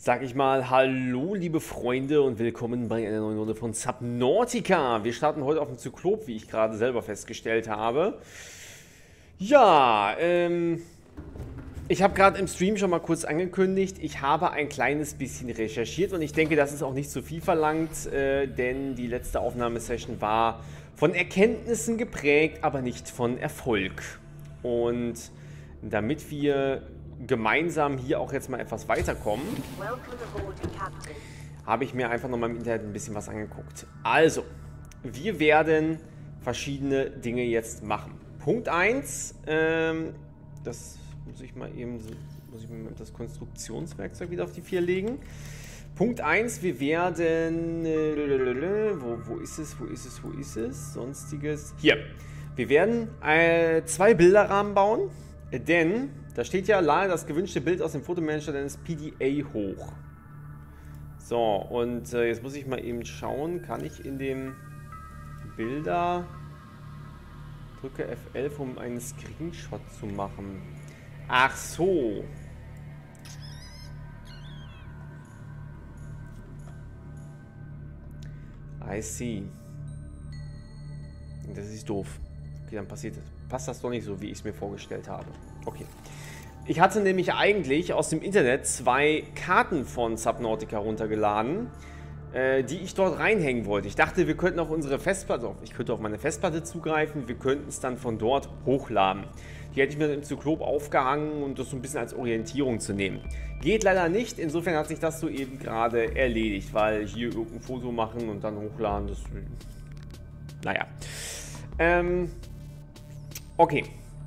Sag ich mal, hallo liebe Freunde und willkommen bei einer neuen Runde von Subnautica. Wir starten heute auf dem Zyklop, wie ich gerade selber festgestellt habe. Ja, ich habe gerade im Stream schon mal kurz angekündigt, ich habe ein kleines bisschen recherchiert und ich denke, das ist auch nicht zu viel verlangt, denn die letzte Aufnahmesession war von Erkenntnissen geprägt, aber nicht von Erfolg. Und damit wir gemeinsam hier auch jetzt mal etwas weiterkommen, habe ich mir einfach nochmal im Internet ein bisschen was angeguckt. Also, wir werden verschiedene Dinge jetzt machen. Punkt 1, das muss ich mal eben das Konstruktionswerkzeug wieder auf die 4 legen. Punkt 1, wir werden, wo ist es, sonstiges, hier. Wir werden 2 Bilderrahmen bauen, denn da steht ja, lade das gewünschte Bild aus dem Fotomanager deines PDA hoch. So, und jetzt muss ich mal eben schauen, kann ich in dem Bilder, drücke F11, um einen Screenshot zu machen. Ach so. I see. Das ist doof. Okay, dann passt das doch nicht so, wie ich es mir vorgestellt habe. Okay. Ich hatte nämlich eigentlich aus dem Internet 2 Karten von Subnautica runtergeladen, die ich dort reinhängen wollte. Ich dachte, wir könnten auf unsere Festplatte, ich könnte auf meine Festplatte zugreifen, wir könnten es dann von dort hochladen. Die hätte ich mir im Zyklop aufgehangen und das so ein bisschen als Orientierung zu nehmen. Geht leider nicht, insofern hat sich das soeben gerade erledigt, weil hier irgendein Foto machen und dann hochladen, das... Naja. Okay.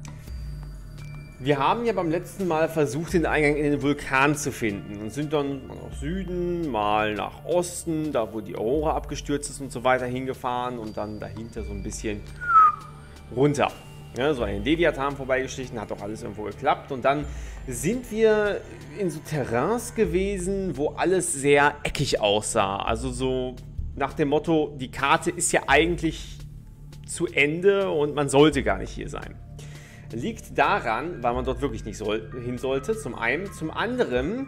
Wir haben ja beim letzten Mal versucht, den Eingang in den Vulkan zu finden und sind dann mal nach Süden, mal nach Osten, da wo die Aurora abgestürzt ist und so weiter hingefahren und dann dahinter so ein bisschen runter. Ja, so einen Leviathan vorbeigeschlichen, hat doch alles irgendwo geklappt und dann sind wir in so Terrains gewesen, wo alles sehr eckig aussah. Also so nach dem Motto, die Karte ist ja eigentlich zu Ende und man sollte gar nicht hier sein. Liegt daran, weil man dort wirklich nicht hin sollte, zum einen. Zum anderen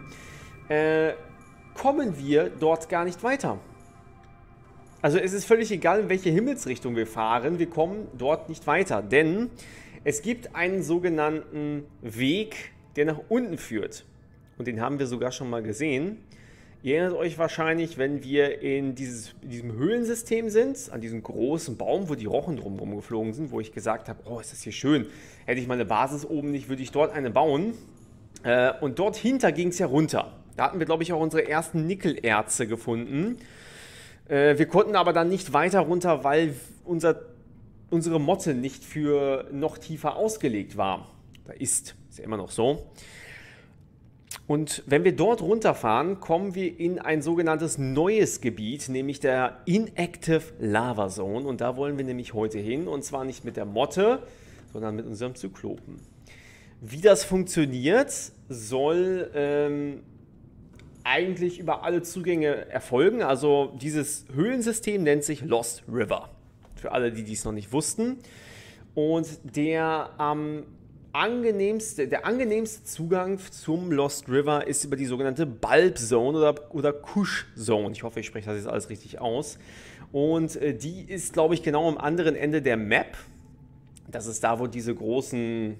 kommen wir dort gar nicht weiter. Also es ist völlig egal, in welche Himmelsrichtung wir fahren, wir kommen dort nicht weiter. Denn es gibt einen sogenannten Weg, der nach unten führt. Und den haben wir sogar schon mal gesehen. Ihr erinnert euch wahrscheinlich, wenn wir in diesem Höhlensystem sind, an diesem großen Baum, wo die Rochen drumherum geflogen sind, wo ich gesagt habe, oh, ist das hier schön. Hätte ich meine Basis oben nicht, würde ich dort eine bauen. Und dort hinter ging es ja runter. Da hatten wir, glaube ich, auch unsere ersten Nickelerze gefunden. Wir konnten aber dann nicht weiter runter, weil unsere Motte nicht für noch tiefer ausgelegt war. Da ist ja immer noch so. Und wenn wir dort runterfahren, kommen wir in ein sogenanntes neues Gebiet, nämlich der Inactive Lava Zone. Und da wollen wir nämlich heute hin, und zwar nicht mit der Motte, sondern mit unserem Zyklopen. Wie das funktioniert, soll eigentlich über alle Zugänge erfolgen. Also dieses Höhlensystem nennt sich Lost River, für alle, die dies noch nicht wussten. Und der angenehmste Zugang zum Lost River ist über die sogenannte Bulb Zone oder Kush Zone. Ich hoffe, ich spreche das jetzt alles richtig aus. Und die ist, glaube ich, genau am anderen Ende der Map. Das ist da, wo diese großen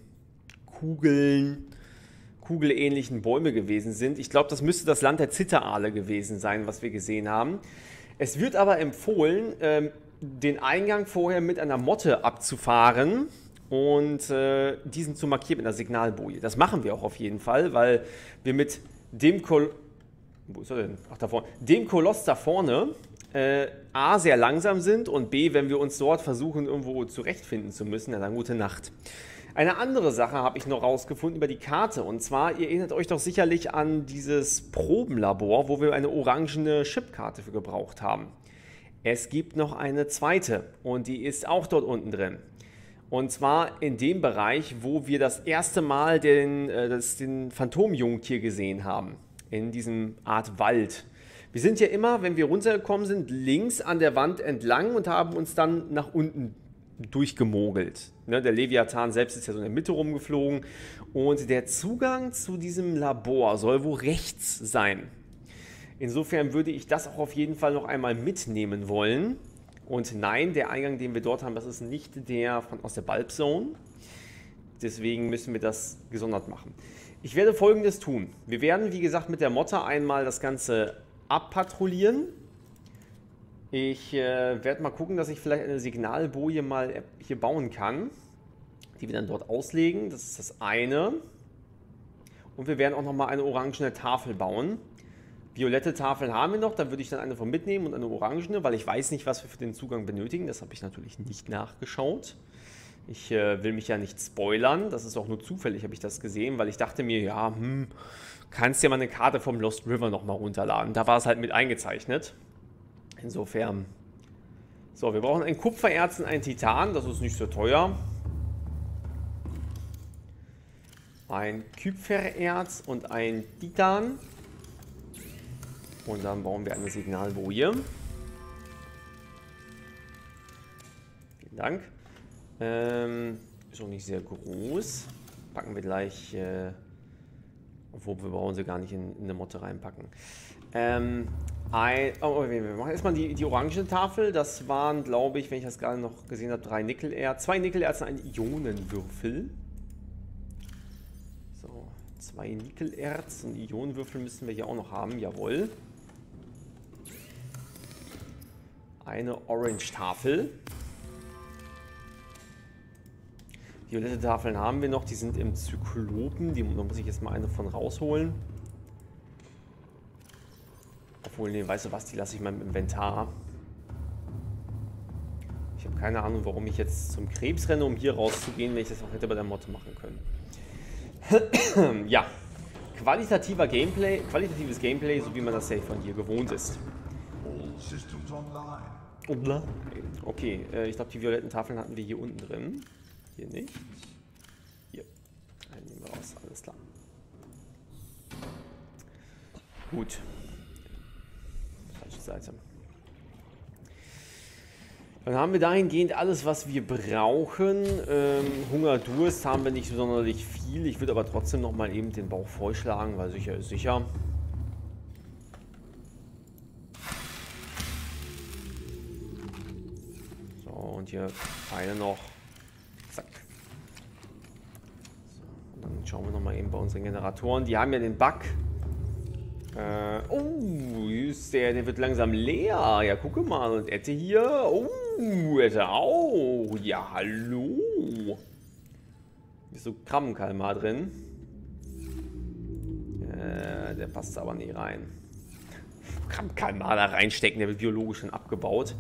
kugelähnlichen Bäume gewesen sind. Ich glaube, das müsste das Land der Zitteraale gewesen sein, was wir gesehen haben. Es wird aber empfohlen, den Eingang vorher mit einer Motte abzufahren und diesen zu markieren mit einer Signalboje. Das machen wir auch auf jeden Fall, weil wir mit dem wo ist er denn? Ach, da vorne. Dem Koloss da vorne A, sehr langsam sind und B, wenn wir uns dort versuchen, irgendwo zurechtfinden zu müssen, dann gute Nacht. Eine andere Sache habe ich noch rausgefunden über die Karte, und zwar, ihr erinnert euch doch sicherlich an dieses Probenlabor, wo wir eine orangene Chipkarte für gebraucht haben. Es gibt noch eine zweite und die ist auch dort unten drin. Und zwar in dem Bereich, wo wir das erste Mal den Phantomjungtier gesehen haben. In diesem Art Wald. Wir sind ja immer, wenn wir runtergekommen sind, links an der Wand entlang und haben uns dann nach unten durchgemogelt. Ne, der Leviathan selbst ist ja so in der Mitte rumgeflogen. Und der Zugang zu diesem Labor soll wo rechts sein. Insofern würde ich das auch auf jeden Fall noch einmal mitnehmen wollen. Und nein, der Eingang, den wir dort haben, das ist nicht der aus der Bulb Zone. Deswegen müssen wir das gesondert machen. Ich werde Folgendes tun. Wir werden, wie gesagt, mit der Motte einmal das Ganze abpatrouillieren. Ich werde mal gucken, dass ich vielleicht eine Signalboje mal hier bauen kann, die wir dann dort auslegen. Das ist das eine. Und wir werden auch nochmal eine orangene Tafel bauen. Violette Tafeln haben wir noch, da würde ich dann eine von mitnehmen und eine orangene, weil ich weiß nicht, was wir für den Zugang benötigen. Das habe ich natürlich nicht nachgeschaut. Ich will mich ja nicht spoilern, das ist auch nur zufällig, habe ich das gesehen, weil ich dachte mir, ja, kannst ja mal eine Karte vom Lost River nochmal runterladen. Da war es halt mit eingezeichnet. Insofern. So, wir brauchen ein Kupfererz und ein Titan, das ist nicht so teuer. Ein Kupfererz und ein Titan. Und dann bauen wir eine Signalboje. Vielen Dank. Ist auch nicht sehr groß. Packen wir gleich, obwohl wir brauchen sie gar nicht in eine Motte reinpacken. Wir machen erstmal die orange Tafel. Das waren, glaube ich, wenn ich das gerade noch gesehen habe, 3 Nickelerz. 2 Nickelerz und ein Ionenwürfel. So, 2 Nickelerz und Ionenwürfel müssen wir hier auch noch haben. Jawohl. Eine Orange Tafel. Violette Tafeln haben wir noch, die sind im Zyklopen, da muss ich jetzt mal eine von rausholen. Obwohl, nee, weißt du was, die lasse ich mal im Inventar. Ich habe keine Ahnung, warum ich jetzt zum Krebs renne, um hier rauszugehen, wenn ich das auch hätte bei der Motte machen können. Ja, qualitatives Gameplay, so wie man das ja von hier gewohnt ist. Okay, ich glaube, die violetten Tafeln hatten wir hier unten drin. Hier nicht. Hier. Einen nehmen wir raus, alles klar. Gut. Falsche Seite. Dann haben wir dahingehend alles, was wir brauchen. Hunger, Durst haben wir nicht sonderlich viel. Ich würde aber trotzdem noch mal eben den Bauch vollschlagen, weil sicher ist sicher. So, und hier eine noch. Zack. So, und dann schauen wir noch mal eben bei unseren Generatoren. Die haben ja den Bug. Der wird langsam leer. Ja, gucke mal. Und Ette hier. Ette auch. Ja, hallo. Ist so Krabbenkalmar drin. Der passt aber nie rein. Krabbenkalmar da reinstecken, der wird biologisch schon abgebaut.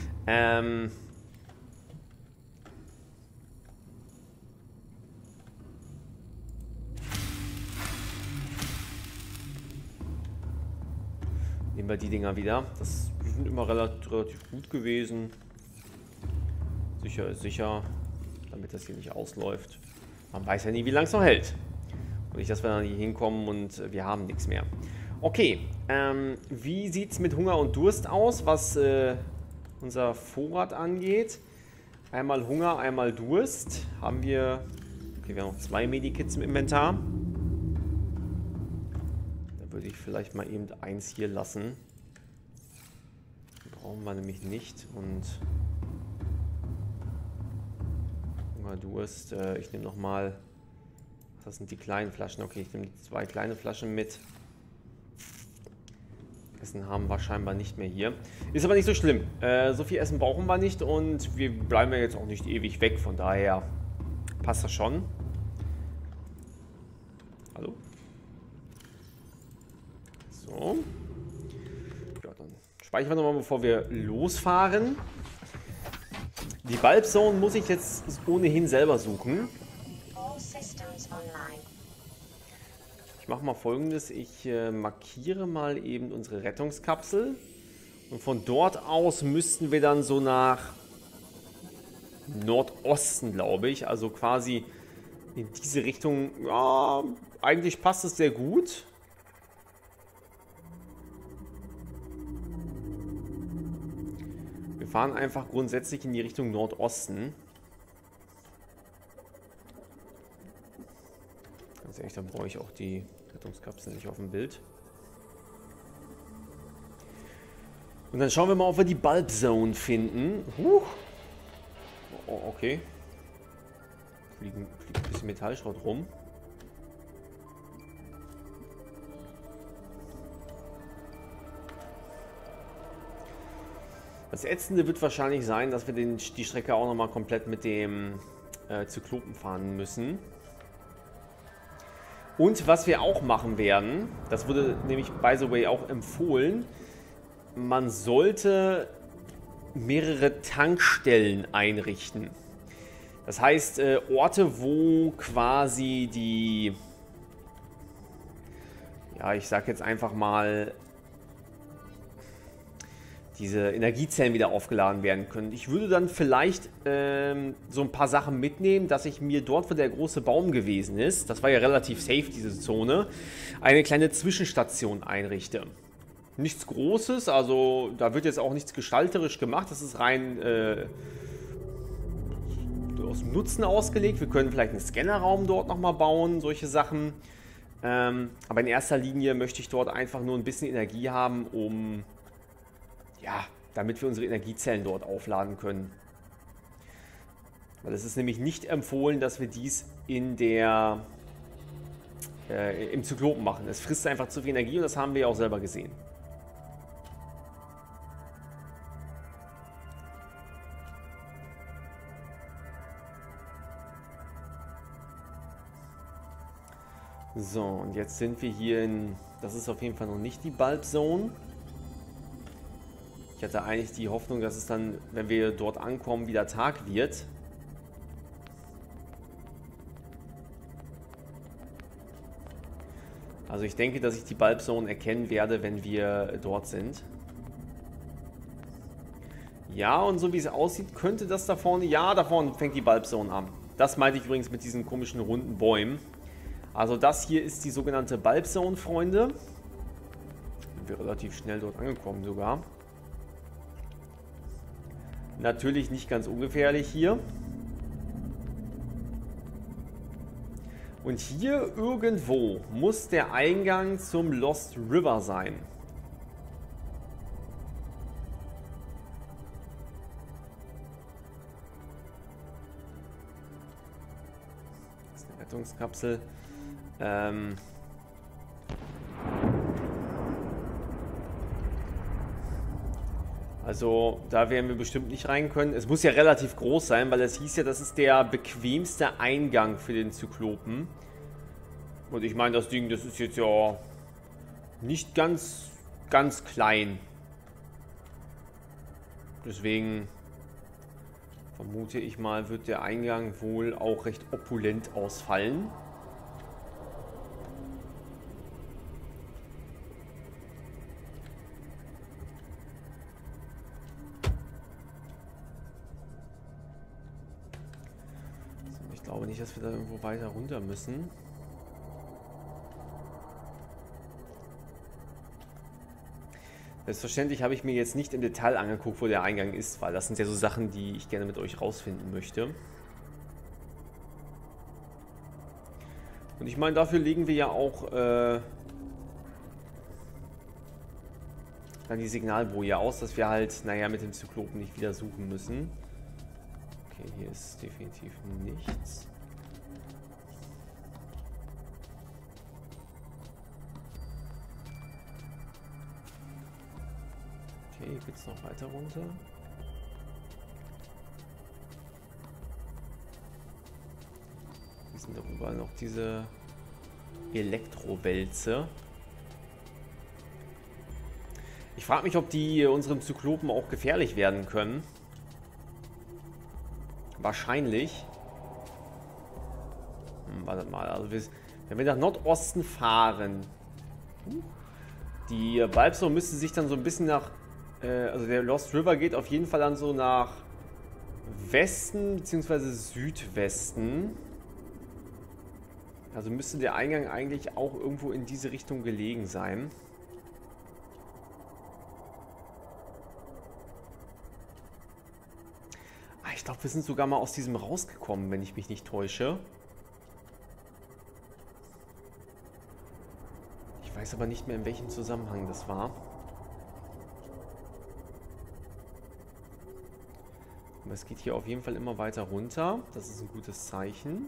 Nehmen wir die Dinger wieder. Die sind immer relativ gut gewesen. Sicher ist sicher, damit das hier nicht ausläuft. Man weiß ja nie, wie lange es noch hält. Und nicht, dass wir dann hier hinkommen und wir haben nichts mehr. Okay, wie sieht es mit Hunger und Durst aus, was unser Vorrat angeht? Einmal Hunger, einmal Durst. Haben wir... Okay, wir haben noch 2 Medikits im Inventar. Würde ich vielleicht mal eben eins hier lassen. Die brauchen wir nämlich nicht. Und Hunger, Durst. Ich nehme nochmal. Das sind die kleinen Flaschen. Okay, ich nehme 2 kleine Flaschen mit. Essen haben wir scheinbar nicht mehr hier. Ist aber nicht so schlimm. So viel Essen brauchen wir nicht und wir bleiben ja jetzt auch nicht ewig weg. Von daher passt das schon. Hallo? So. Ja, dann speichern wir nochmal, bevor wir losfahren. Die Bulb Zone muss ich jetzt ohnehin selber suchen. Ich mache mal Folgendes. Ich markiere mal eben unsere Rettungskapsel. Und von dort aus müssten wir dann so nach Nordosten, glaube ich. Also quasi in diese Richtung. Ja, eigentlich passt es sehr gut. Wir fahren einfach grundsätzlich in die Richtung Nordosten. Ganz ehrlich, dann brauche ich auch die Rettungskapsel nicht auf dem Bild. Und dann schauen wir mal, ob wir die Bulb Zone finden. Oh, okay. Fliegt ein bisschen Metallschrott rum. Das Ätzende wird wahrscheinlich sein, dass wir die Strecke auch nochmal komplett mit dem Zyklopen fahren müssen. Und was wir auch machen werden, das wurde nämlich by the way auch empfohlen, man sollte mehrere Tankstellen einrichten. Das heißt, Orte, wo quasi die, ja, ich sag jetzt einfach mal, diese Energiezellen wieder aufgeladen werden können. Ich würde dann vielleicht so ein paar Sachen mitnehmen, dass ich mir dort, wo der große Baum gewesen ist, das war ja relativ safe, diese Zone, eine kleine Zwischenstation einrichte. Nichts Großes, also da wird jetzt auch nichts gestalterisch gemacht, das ist rein aus dem Nutzen ausgelegt. Wir können vielleicht einen Scannerraum dort nochmal bauen, solche Sachen. Aber in erster Linie möchte ich dort einfach nur ein bisschen Energie haben, um, ja, damit wir unsere Energiezellen dort aufladen können. Weil es ist nämlich nicht empfohlen, dass wir dies in der im Zyklopen machen. Es frisst einfach zu viel Energie und das haben wir ja auch selber gesehen. So, und jetzt sind wir hier in, das ist auf jeden Fall noch nicht die Bulb Zone. Ich hatte eigentlich die Hoffnung, dass es dann, wenn wir dort ankommen, wieder Tag wird. Also ich denke, dass ich die Bulb Zone erkennen werde, wenn wir dort sind. Ja, und so wie es aussieht, könnte das da vorne, ja, da vorne fängt die Bulb Zone an. Das meinte ich übrigens mit diesen komischen runden Bäumen. Also das hier ist die sogenannte Bulb Zone, Freunde. Sind wir relativ schnell dort angekommen sogar. Natürlich nicht ganz ungefährlich hier. Und hier irgendwo muss der Eingang zum Lost River sein. Das ist eine Rettungskapsel. Also da werden wir bestimmt nicht rein können. Es muss ja relativ groß sein, weil es hieß ja, das ist der bequemste Eingang für den Zyklopen. Und ich meine, das Ding, das ist jetzt ja nicht ganz klein. Deswegen vermute ich mal, wird der Eingang wohl auch recht opulent ausfallen. Ich glaube nicht, dass wir da irgendwo weiter runter müssen. Selbstverständlich habe ich mir jetzt nicht im Detail angeguckt, wo der Eingang ist, weil das sind ja so Sachen, die ich gerne mit euch rausfinden möchte. Und ich meine, dafür legen wir ja auch dann die Signalboje aus, dass wir halt, naja, mit dem Zyklopen nicht wieder suchen müssen. Okay, hier ist definitiv nichts. Okay, hier geht es noch weiter runter. Hier sind doch überall noch diese Elektrowälze. Ich frage mich, ob die unserem Zyklopen auch gefährlich werden können. Wahrscheinlich. Wartet mal, also wenn wir nach Nordosten fahren, die Bulb Zone müsste sich dann so ein bisschen nach, also der Lost River geht auf jeden Fall dann so nach Westen bzw. Südwesten. Also müsste der Eingang eigentlich auch irgendwo in diese Richtung gelegen sein. Ich glaube, wir sind sogar mal aus diesem rausgekommen, wenn ich mich nicht täusche. Ich weiß aber nicht mehr, in welchem Zusammenhang das war. Aber es geht hier auf jeden Fall immer weiter runter. Das ist ein gutes Zeichen.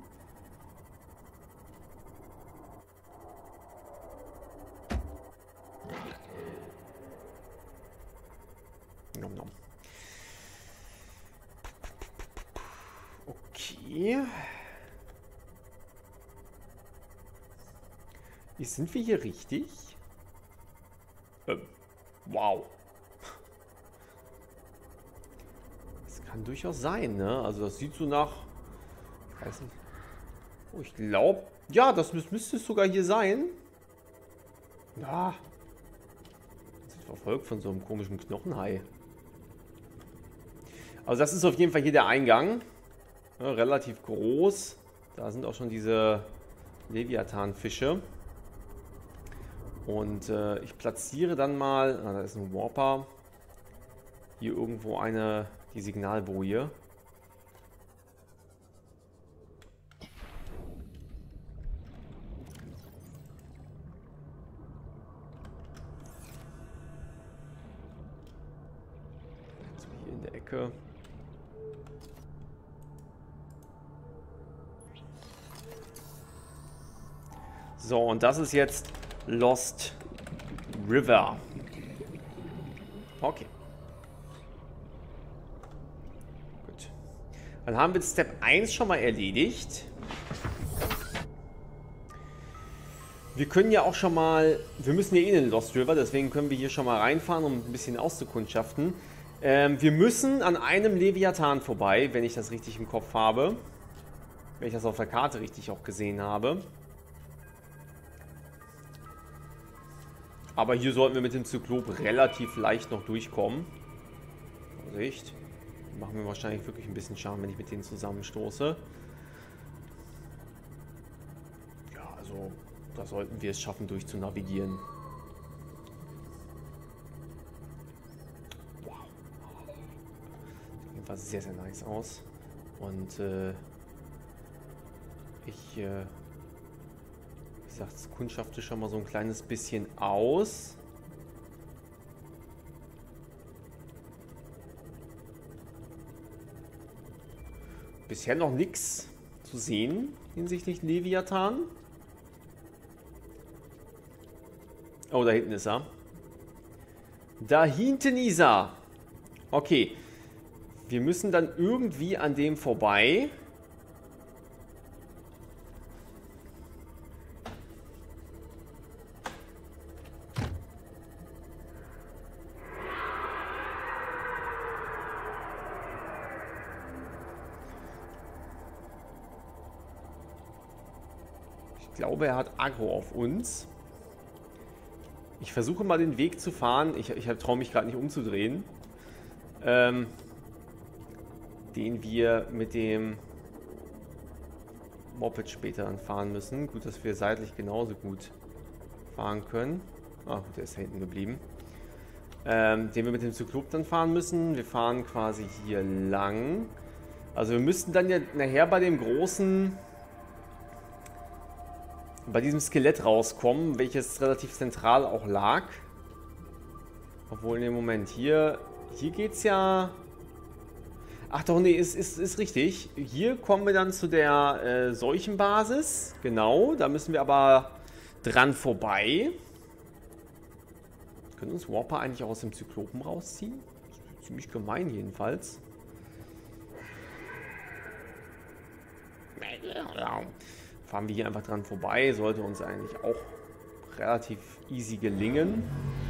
Nom, nom. Okay. Sind wir hier richtig? Wow. Das kann durchaus sein, ne? Also das sieht so nach... Ich weiß nicht. Oh, ich glaube... Ja, das müsste es sogar hier sein. Ja. Das ist verfolgt von so einem komischen Knochenhai. Also das ist auf jeden Fall hier der Eingang. Ja, relativ groß. Da sind auch schon diese Leviathan-Fische. Und ich platziere dann mal, da ist ein Warper, hier irgendwo die Signalboje. Jetzt hier in der Ecke. So, und das ist jetzt Lost River. Okay. Gut. Dann haben wir Step 1 schon mal erledigt. Wir können ja auch schon mal... Wir müssen ja in den Lost River, deswegen können wir hier schon mal reinfahren, um ein bisschen auszukundschaften. Wir müssen an einem Leviathan vorbei, wenn ich das richtig im Kopf habe. Wenn ich das auf der Karte richtig auch gesehen habe. Aber hier sollten wir mit dem Zyklop relativ leicht noch durchkommen. Vorsicht. Die machen mir wahrscheinlich wirklich ein bisschen Schaden, wenn ich mit denen zusammenstoße. Ja, also da sollten wir es schaffen, durchzunavigieren. Wow. Sieht auf jeden Fall sehr, sehr nice aus. Und ich gesagt, es kundschafte schon mal so ein kleines bisschen aus. Bisher noch nichts zu sehen hinsichtlich Leviathan. Oh, da hinten ist er. Da hinten ist er. Okay. Wir müssen dann irgendwie an dem vorbei. Ich glaube, er hat Aggro auf uns. Ich versuche mal den Weg zu fahren. Ich traue mich gerade nicht umzudrehen. Den wir mit dem Moped später dann fahren müssen. Gut, dass wir seitlich genauso gut fahren können. Ah gut, der ist da hinten geblieben. Den wir mit dem Zyklop dann fahren müssen. Wir fahren quasi hier lang. Also wir müssten dann ja nachher bei dem großen... bei diesem Skelett rauskommen, welches relativ zentral auch lag. Obwohl, ne, Moment, hier geht's ja... Ach doch, nee, ist richtig. Hier kommen wir dann zu der Seuchenbasis. Genau, da müssen wir aber dran vorbei. Können uns Warper eigentlich auch aus dem Zyklopen rausziehen? Ziemlich gemein jedenfalls. Fahren wir hier einfach dran vorbei. Sollte uns eigentlich auch relativ easy gelingen.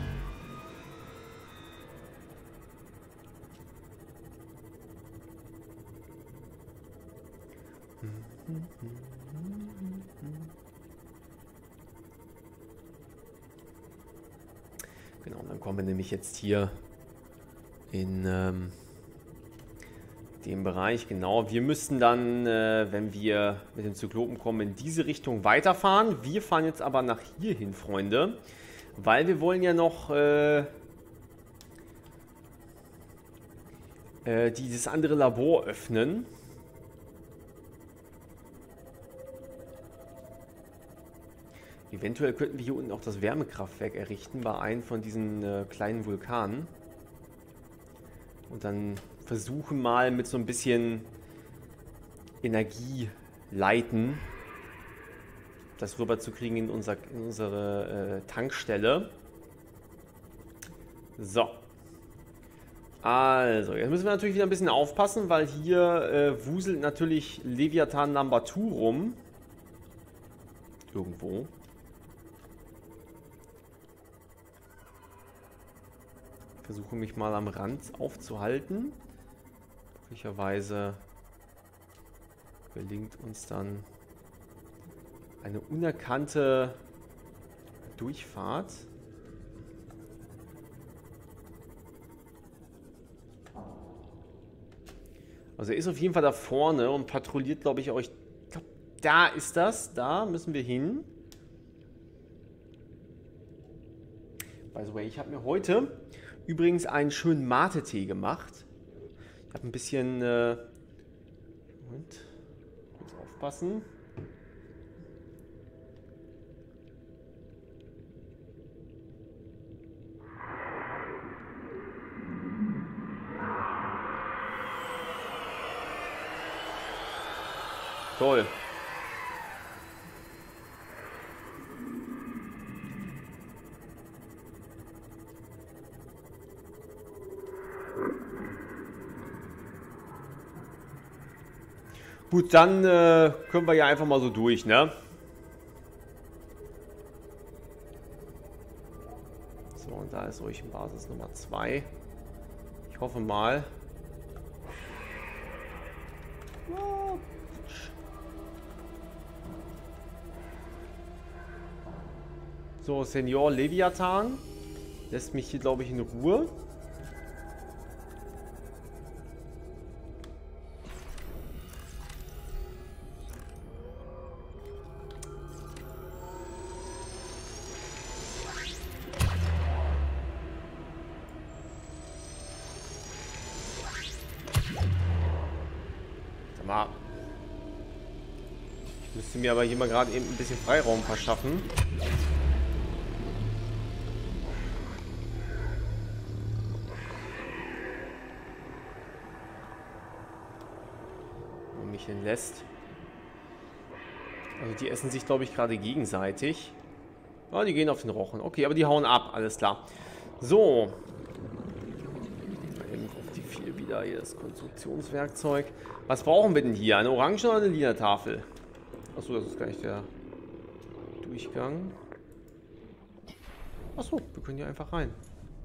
Genau, und dann kommen wir nämlich jetzt hier in dem Bereich. Genau, wir müssten dann, wenn wir mit dem Zyklopen kommen, in diese Richtung weiterfahren. Wir fahren jetzt aber nach hier hin, Freunde, weil wir wollen ja noch dieses andere Labor öffnen. Eventuell könnten wir hier unten auch das Wärmekraftwerk errichten bei einem von diesen kleinen Vulkanen. Und dann versuchen mal mit so ein bisschen Energie leiten, das rüberzukriegen in unsere Tankstelle. So. Also, jetzt müssen wir natürlich wieder ein bisschen aufpassen, weil hier wuselt natürlich Leviathan Number 2 rum. Irgendwo. Ich versuche mich mal am Rand aufzuhalten. Möglicherweise gelingt uns dann eine unerkannte Durchfahrt. Also er ist auf jeden Fall da vorne und patrouilliert, glaube ich, euch. Ich glaube, da ist das. Da müssen wir hin. By the way, ich habe mir heute übrigens einen schönen Mate-Tee gemacht. Ich habe ein bisschen... Moment. Kurz aufpassen. Toll. Gut, dann können wir ja einfach mal so durch, ne? So, und da ist ruhig Basis Nummer 2. Ich hoffe mal. So, Senior Leviathan lässt mich hier, glaube ich, in Ruhe. Sag mal. Ich müsste mir aber hier mal gerade eben ein bisschen Freiraum verschaffen. Lässt. Also die essen sich, glaube ich, gerade gegenseitig. Oh, die gehen auf den Rochen. Okay, aber die hauen ab. Alles klar. So. Auf die 4 wieder hier das Konstruktionswerkzeug. Was brauchen wir denn hier? Eine Orange oder eine lila Tafel? Achso, das ist gar nicht der Durchgang. Achso, wir können hier einfach rein.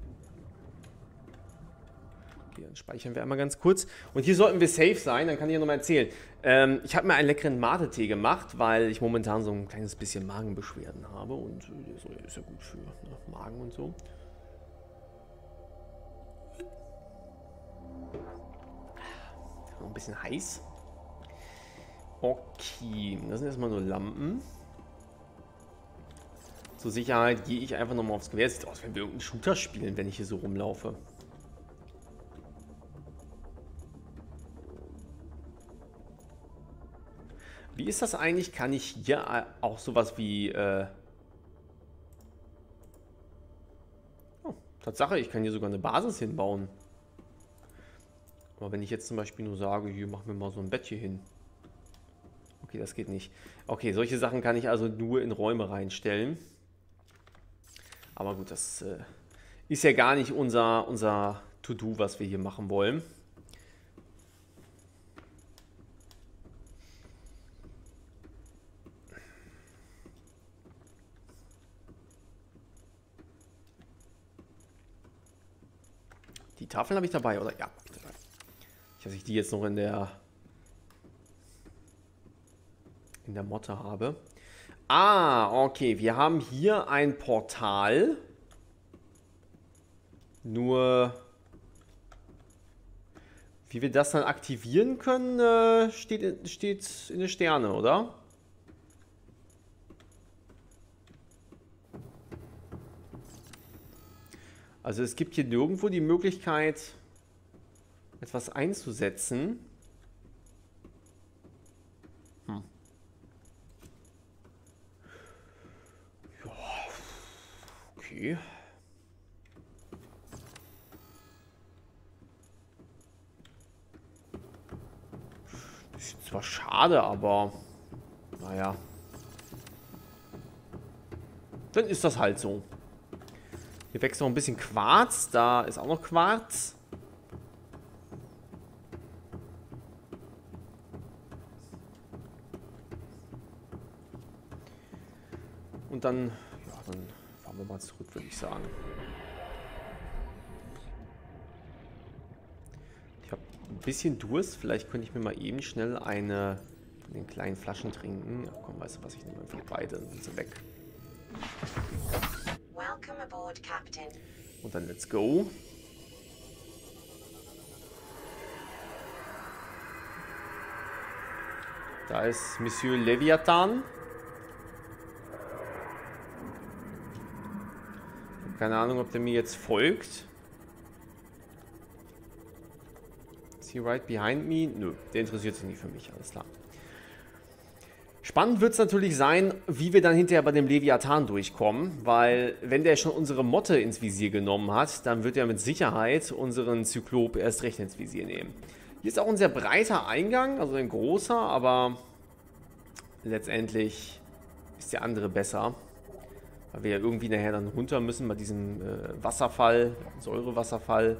Okay, dann speichern wir einmal ganz kurz. Und hier sollten wir safe sein, dann kann ich ja nochmal erzählen. Ich habe mir einen leckeren Mate-Tee gemacht, weil ich momentan so ein kleines bisschen Magenbeschwerden habe. Und der ist ja gut für Magen und so. Noch ein bisschen heiß. Okay, das sind erstmal nur Lampen. Zur Sicherheit gehe ich einfach nochmal aufs Gewehr. Sieht aus, wenn wir irgendeinen Shooter spielen, wenn ich hier so rumlaufe. Wie ist das eigentlich? Kann ich hier auch sowas wie... Oh, Tatsache, ich kann hier sogar eine Basis hinbauen. Aber wenn ich jetzt zum Beispiel nur sage, hier machen wir mal so ein Bett hier hin. Okay, das geht nicht. Okay, solche Sachen kann ich also nur in Räume reinstellen. Aber gut, das ist ja gar nicht unser To-Do, was wir hier machen wollen. Die Tafeln habe ich dabei, oder? Ja, ich dabei. Nicht, dass ich die jetzt noch in der Motte habe. Ah, okay. Wir haben hier ein Portal. Nur wie wir das dann aktivieren können, steht in den Sterne, oder? Also es gibt hier nirgendwo die Möglichkeit, etwas einzusetzen. Ja, okay. Ist zwar schade, aber naja. Dann ist das halt so. Hier wächst noch ein bisschen Quarz. Da ist auch noch Quarz. Und dann, ja, dann fahren wir mal zurück, würde ich sagen. Ich habe ein bisschen Durst. Vielleicht könnte ich mir mal eben schnell eine von den kleinen Flaschen trinken. Ja, komm, weißt du was, ich nehme einfach beide und sind sie weg. Welcome aboard, Captain. Und dann let's go. Da ist Monsieur Leviathan. Keine Ahnung, ob der mir jetzt folgt. Is he right behind me? Nö, der interessiert sich nicht für mich, alles klar. Spannend wird es natürlich sein, wie wir dann hinterher bei dem Leviathan durchkommen, weil wenn der schon unsere Motte ins Visier genommen hat, dann wird er mit Sicherheit unseren Zyklop erst recht ins Visier nehmen. Hier ist auch ein sehr breiter Eingang, also ein großer, aber letztendlich ist der andere besser, weil wir ja irgendwie nachher dann runter müssen bei diesem Wasserfall, Säurewasserfall.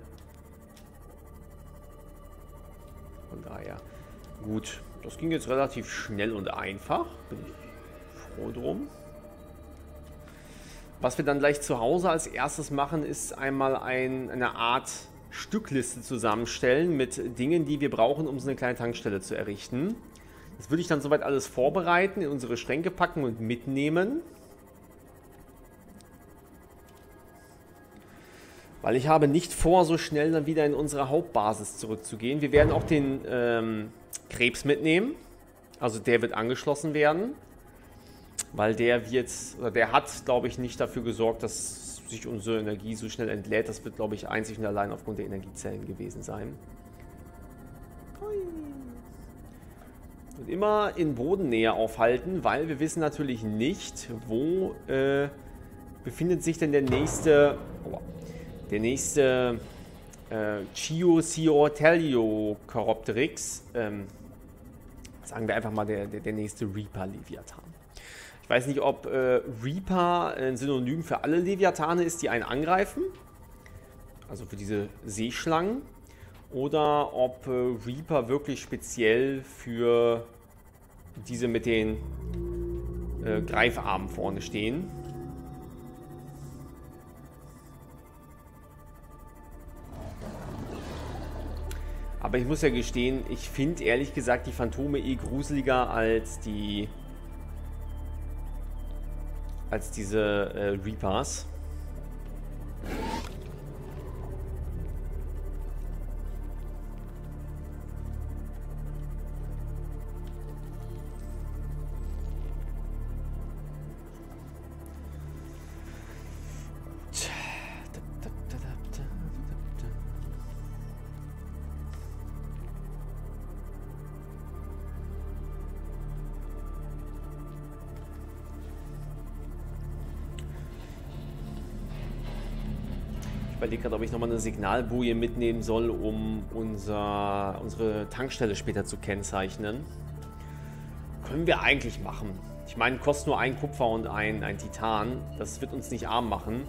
Von daher, gut. Das ging jetzt relativ schnell und einfach. Bin ich froh drum. Was wir dann gleich zu Hause als erstes machen, ist einmal eine Art Stückliste zusammenstellen mit Dingen, die wir brauchen, um so eine kleine Tankstelle zu errichten. Das würde ich dann soweit alles vorbereiten, in unsere Schränke packen und mitnehmen. Weil ich habe nicht vor, so schnell dann wieder in unsere Hauptbasis zurückzugehen. Wir werden auch den Krebs mitnehmen. Also der wird angeschlossen werden. Weil der hat, glaube ich, nicht dafür gesorgt, dass sich unsere Energie so schnell entlädt. Das wird, glaube ich, einzig und allein aufgrund der Energiezellen gewesen sein. Und immer in Bodennähe aufhalten, weil wir wissen natürlich nicht, wo befindet sich denn der nächste Chioscioteliocoropteryx, sagen wir einfach mal der nächste Reaper-Leviathan. Ich weiß nicht, ob Reaper ein Synonym für alle Leviathane ist, die einen angreifen, also für diese Seeschlangen, oder ob Reaper wirklich speziell für diese mit den Greifarmen vorne stehen. Aber ich muss ja gestehen, ich finde ehrlich gesagt die Phantome gruseliger als diese Reapers. Ich überlege gerade, ob ich nochmal eine Signalboje mitnehmen soll, um unsere Tankstelle später zu kennzeichnen. Können wir eigentlich machen. Ich meine, kostet nur ein Kupfer und ein Titan. Das wird uns nicht arm machen.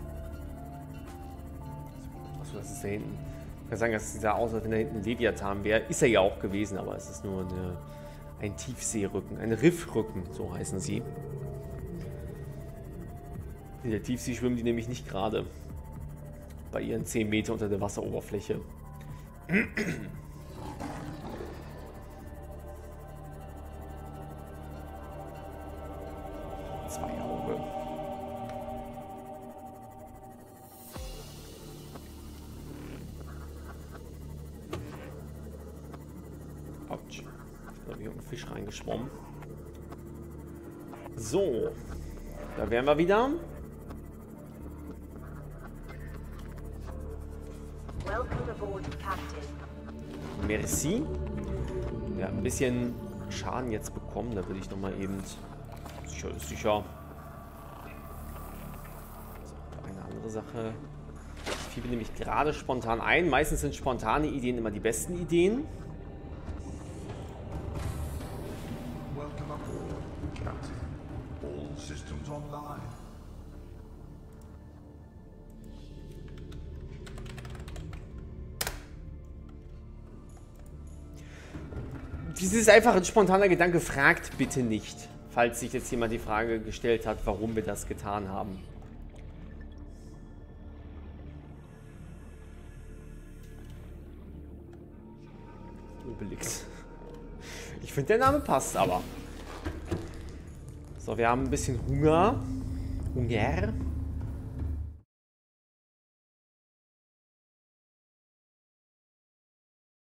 Achso, das ist da hinten. Ich kann sagen, dass es sah aus, als wenn da hinten ein Leviathan wäre. Ist er ja auch gewesen, aber es ist nur ein Tiefseerücken. Ein Riffrücken, so heißen sie. In der Tiefsee schwimmen die nämlich nicht gerade. Bei ihren 10 Meter unter der Wasseroberfläche. Zwei Auge. Autsch. Da habe ich einen Fisch reingeschwommen. So. Da wären wir wieder. Merci. Ja, ein bisschen Schaden jetzt bekommen. Da würde ich nochmal eben... Sicher ist sicher. So, eine andere Sache. Ich fiebe nämlich gerade spontan ein. Meistens sind spontane Ideen immer die besten Ideen. online. Dies ist einfach ein spontaner Gedanke, fragt bitte nicht, falls sich jetzt jemand die Frage gestellt hat, warum wir das getan haben. Obelix. Ich finde, der Name passt aber. So, wir haben ein bisschen Hunger. Hunger.